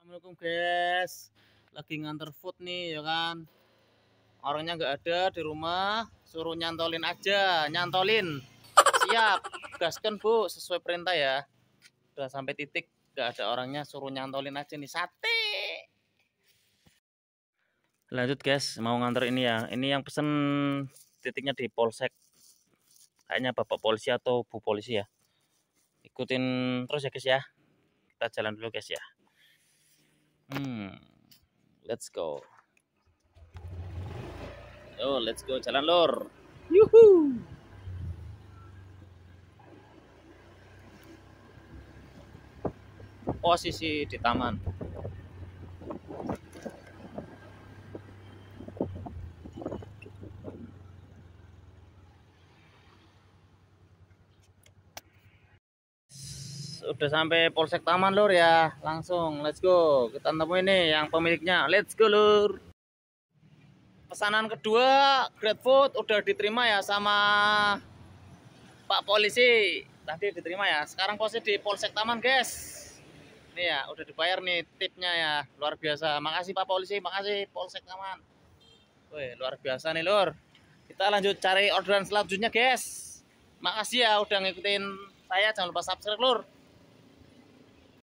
Assalamualaikum guys, lagi nganter food nih ya kan. Orangnya nggak ada di rumah, suruh nyantolin aja, nyantolin. Siap, gaskan bu, sesuai perintah ya. Udah sampai titik, nggak ada orangnya, suruh nyantolin aja nih sate. Lanjut guys, mau nganter ini ya. Ini yang pesen titiknya di polsek. Kayaknya bapak polisi atau bu polisi ya. Ikutin terus ya guys ya. Kita jalan dulu guys ya. Let's go. Yo, let's go, jalan lor. Yuhu. Posisi di taman. Udah sampai polsek taman lor ya. Langsung, let's go. Kita temuin nih yang pemiliknya. Let's go lor. Pesanan kedua, GrabFood udah diterima ya sama Pak Polisi. Tadi diterima ya. Sekarang posisi di Polsek Taman, guys. Nih ya, udah dibayar nih tipnya ya. Luar biasa. Makasih Pak Polisi, makasih Polsek Taman. Wih, luar biasa nih, Lur. Kita lanjut cari orderan selanjutnya, guys. Makasih ya udah ngikutin saya. Jangan lupa subscribe, Lur.